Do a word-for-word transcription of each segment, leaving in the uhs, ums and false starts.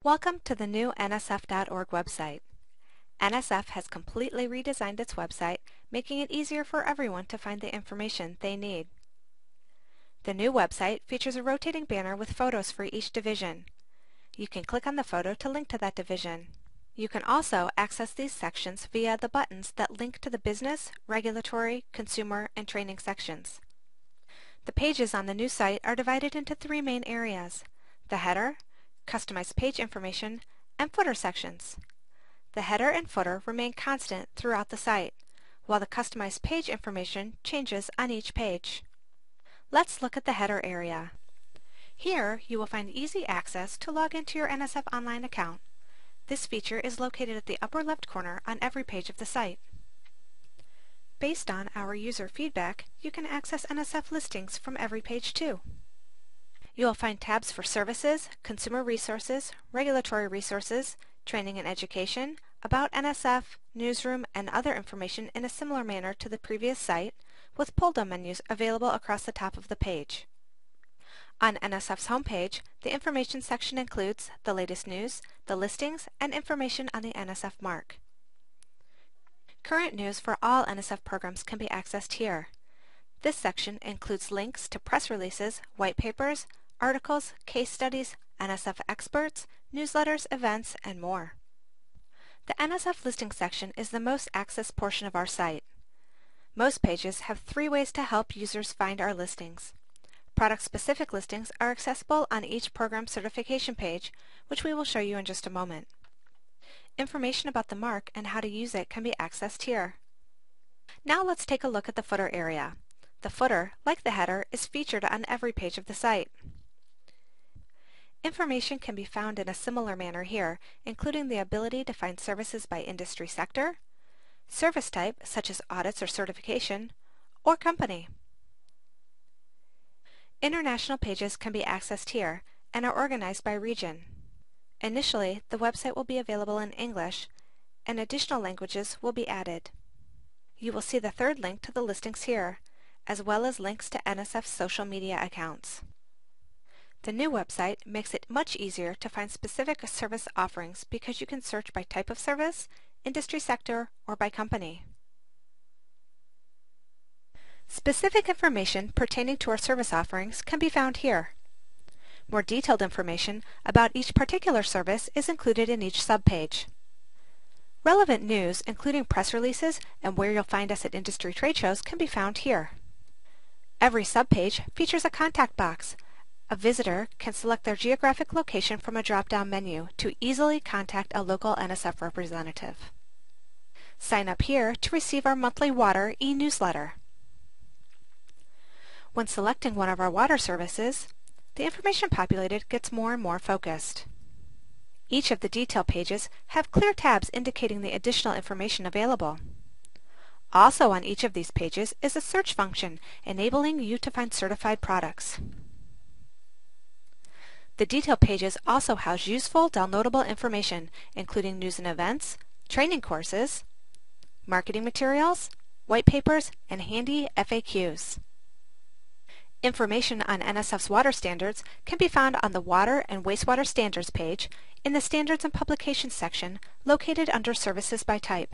Welcome to the new N S F dot org website. N S F has completely redesigned its website, making it easier for everyone to find the information they need. The new website features a rotating banner with photos for each division. You can click on the photo to link to that division. You can also access these sections via the buttons that link to the business, regulatory, consumer, and training sections. The pages on the new site are divided into three main areas: the header, customized page information, and footer sections. The header and footer remain constant throughout the site, while the customized page information changes on each page. Let's look at the header area. Here you will find easy access to log into your N S F Online account. This feature is located at the upper left corner on every page of the site. Based on our user feedback, you can access N S F listings from every page too. You will find tabs for services, consumer resources, regulatory resources, training and education, about N S F, newsroom, and other information in a similar manner to the previous site, with pull-down menus available across the top of the page. On N S F's homepage, the information section includes the latest news, the listings, and information on the N S F mark. Current news for all N S F programs can be accessed here. This section includes links to press releases, white papers, articles, case studies, N S F experts, newsletters, events, and more. The N S F listing section is the most accessed portion of our site. Most pages have three ways to help users find our listings. Product-specific listings are accessible on each program certification page, which we will show you in just a moment. Information about the mark and how to use it can be accessed here. Now let's take a look at the footer area. The footer, like the header, is featured on every page of the site. Information can be found in a similar manner here, including the ability to find services by industry sector, service type such as audits or certification, or company. International pages can be accessed here and are organized by region. Initially, the website will be available in English, and additional languages will be added. You will see the third link to the listings here, as well as links to N S F's social media accounts. The new website makes it much easier to find specific service offerings because you can search by type of service, industry sector, or by company. Specific information pertaining to our service offerings can be found here. More detailed information about each particular service is included in each subpage. Relevant news, including press releases and where you'll find us at industry trade shows, can be found here. Every subpage features a contact box. A visitor can select their geographic location from a drop-down menu to easily contact a local N S F representative. Sign up here to receive our monthly water e-newsletter. When selecting one of our water services, the information populated gets more and more focused. Each of the detail pages have clear tabs indicating the additional information available. Also on each of these pages is a search function enabling you to find certified products. The detail pages also house useful downloadable information, including news and events, training courses, marketing materials, white papers, and handy F A Qs. Information on N S F's water standards can be found on the Water and Wastewater Standards page in the Standards and Publications section located under Services by Type.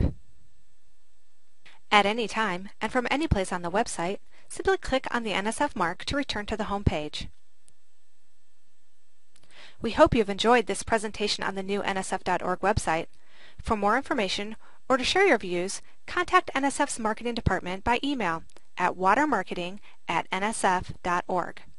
At any time, and from any place on the website, simply click on the N S F mark to return to the home page. We hope you've enjoyed this presentation on the new N S F dot org website. For more information or to share your views, contact N S F's marketing department by email at watermarketing at N S F dot org.